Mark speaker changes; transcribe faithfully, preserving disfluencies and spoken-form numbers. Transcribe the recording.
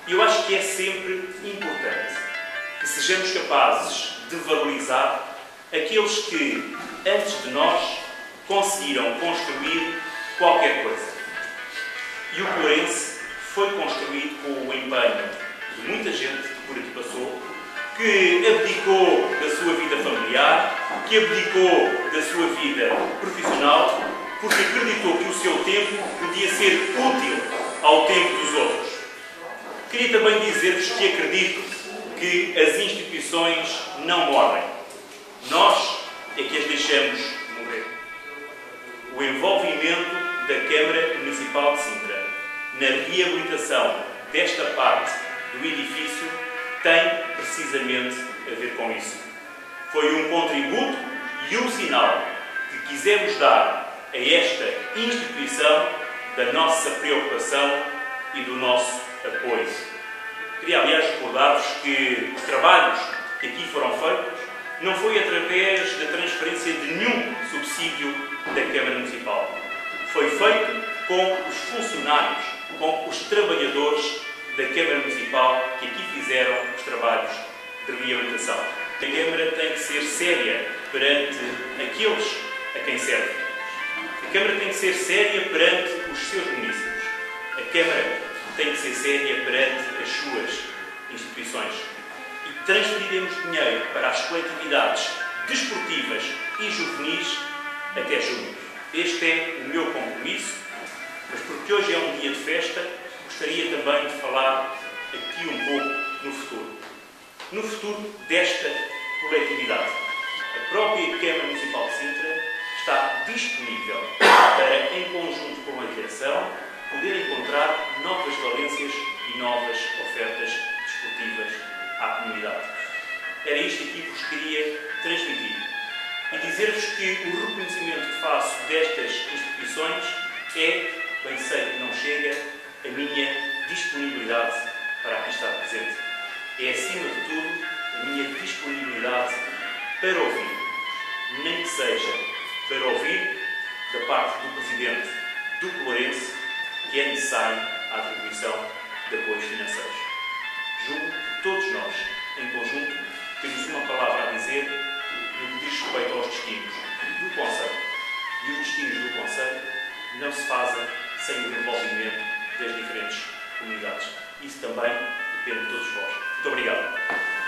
Speaker 1: E eu acho que é sempre importante que sejamos capazes de valorizar aqueles que, antes de nós, conseguiram construir qualquer coisa. E o Polense foi construído com o empenho de muita gente que por aqui passou, que abdicou da sua vida familiar, que abdicou da sua vida profissional, porque acreditou que o seu tempo podia ser útil ao tempo dos outros. Queria também dizer-vos que acredito que as instituições não morrem. Nós é que as deixamos morrer. O envolvimento da Câmara Municipal de Sintra na reabilitação desta parte do edifício tem precisamente a ver com isso. Foi um contributo e um sinal que quisemos dar a esta instituição da nossa preocupação e do nosso apoio. Queria, aliás, recordar-vos que os trabalhos que aqui foram feitos não foi através da transferência de nenhum subsídio da Câmara Municipal. Foi feito com os funcionários, com os trabalhadores da Câmara Municipal que aqui fizeram os trabalhos de reabilitação. A Câmara tem que ser séria perante aqueles a quem serve. A Câmara tem que ser séria perante os seus municípios. A Câmara tem que ser séria perante as suas instituições. E transferiremos dinheiro para as coletividades desportivas e juvenis até junho. Este é o meu compromisso, mas porque hoje é um dia de festa, gostaria também de falar aqui um pouco no futuro. No futuro desta coletividade. A própria Câmara Municipal de Sintra está disponível para, em conjunto com a direção, poder encontrar novas valências e novas ofertas desportivas à comunidade. Era isto aqui que vos queria transmitir. E dizer-vos que o reconhecimento que faço destas instituições é, bem sei que não chega, a minha disponibilidade para aqui estar presente. É, acima de tudo, a minha disponibilidade para ouvir, nem que seja para ouvir da parte do Presidente do Polense que é necessário à atribuição de apoios financeiros. Julgo que todos nós, em conjunto, temos uma palavra a dizer no que diz respeito aos destinos do Conselho. E os destinos do Conselho não se fazem sem o envolvimento das diferentes comunidades. Isso também depende de todos vós. Muito obrigado.